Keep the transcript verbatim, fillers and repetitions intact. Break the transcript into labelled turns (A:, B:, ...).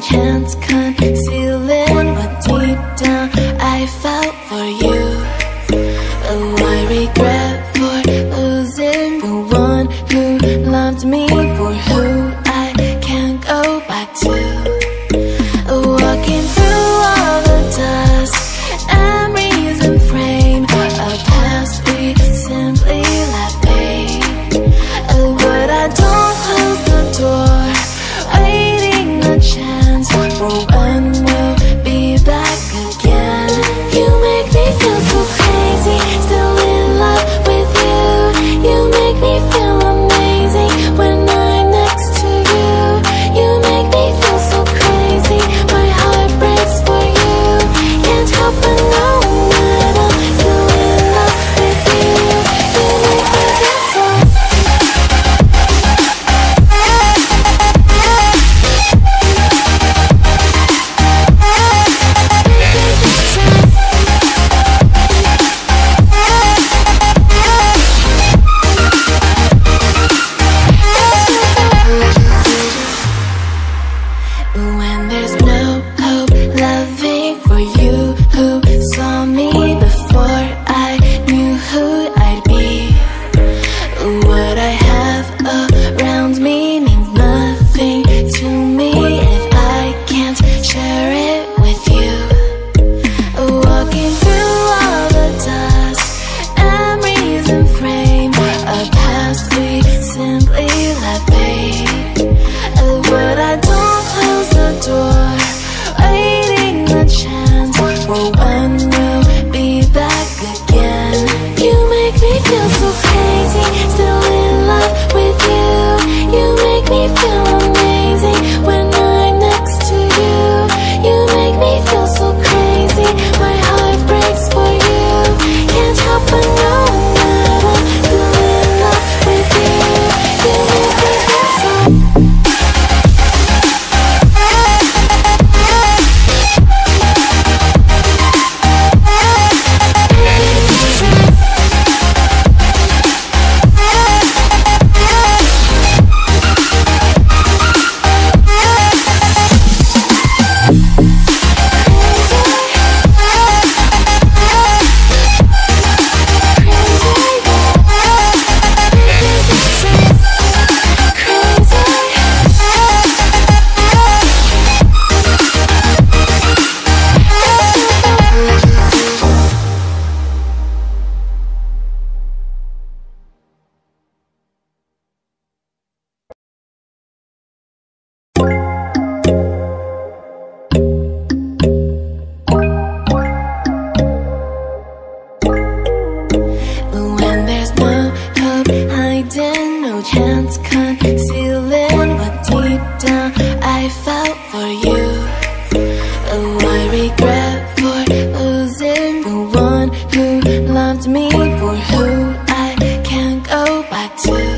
A: can't conceal it, but deep down I felt for you. Oh, I regret for losing the one who loved me, for who I can't go back to. Walking through all the dust, memories and frame, a past we simply let fade. Oh, but I don't close the door, waiting a chance for when we'll be back again. You make me feel so crazy, still in love with you. You make me feel amazing when I'm next to you. You make me feel so crazy, my heart breaks for you. Can't help but know that I'm still in love with you. You make me feel so. When there's no hope, loving for you who saw me before I knew who I'd be. What I have around me means nothing to me if I can't share it with you. Walking through all the dust, memories and frame, a past we simply let fade. But I don't close the door, waiting a chance for when we'll be back again. You make me feel so crazy, still in love with you. You make me feel amazing when I'm next to you. You make me feel so crazy, my heart breaks for you. Can't help but know that I'm still in love with you. You make me feel so. When there's no hope hiding, no chance concealing, but deep down I felt for you. Oh, I regret for losing the one who loved me, for who I can't go back to.